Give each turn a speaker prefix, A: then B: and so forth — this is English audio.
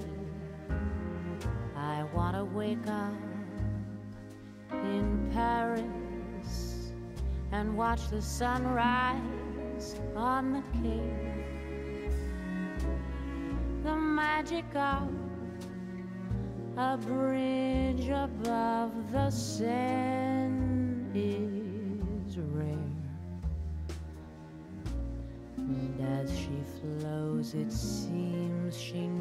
A: I wanna wake up in Paris and watch the sunrise on the Cape. The magic of a bridge above the Seine is rare, and as she flows it seems she